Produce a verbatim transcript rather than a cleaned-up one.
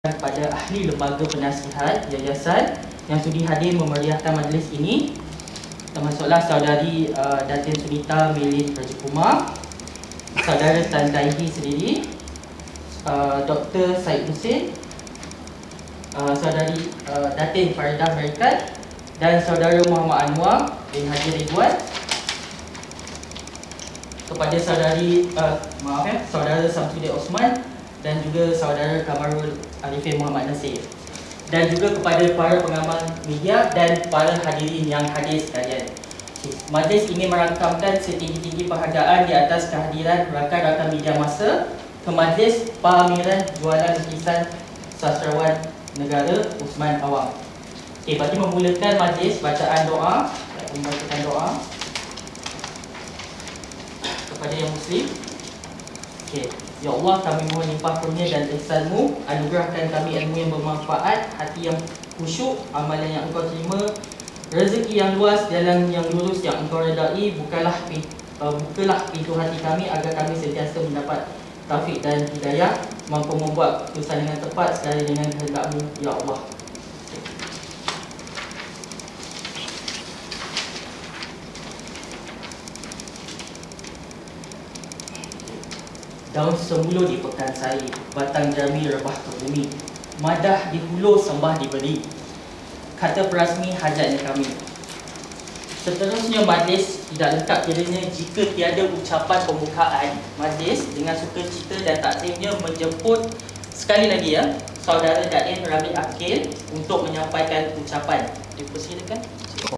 Kepada ahli lembaga penasihat yayasan yang sudi hadir memeriahkan majlis ini, termasuklah saudari uh, Datin Sunita Melin Raja Kumar, saudara Tan Taihi sendiri, uh, Doktor Syed Husin, uh, saudari uh, Datin Faridah Berikat, dan saudara Muhammad Anwar bin Haji Ridwan, kepada saudari uh, maaf ya, saudara Samsudin Osman, dan juga saudara Kamarul Arifin Muhammad Nasir, dan juga kepada para pengamal media dan para hadirin yang hadir sekalian. Majlis ingin merangkamkan setinggi-tinggi penghargaan di atas kehadiran rakan-rakan media masa ke Majlis Pameran Jualan Lukisan Sastrawan Negara Usman Awang. Okey, bagi memulakan majlis, bacaan doa, membacakan doa kepada yang muslim. Okey. Ya Allah, kami mohon limpah kurnia dan ihsan-Mu, anugerahkan kami ilmu yang bermanfaat, hati yang khusyuk, amalan yang Engkau terima, rezeki yang luas, jalan yang lurus yang Engkau redai. Bukalah uh, bukalah pintu hati kami agar kami sentiasa mendapat taufik dan hidayah, mampu membuat keputusan dengan tepat sekali dengan kehendak-Mu, Ya Allah. Daun semulu di pekan saya, batang jami rebah ke bumi, madah di hulu sembah diberi, kata perasmi hajatnya kami. Seterusnya majlis tidak lengkap kiranya jika tiada ucapan pembukaan majlis dengan sukacita dan takzimnya menjemput sekali lagi ya saudara Datin Rabi Akil untuk menyampaikan ucapan. Dipersilakan.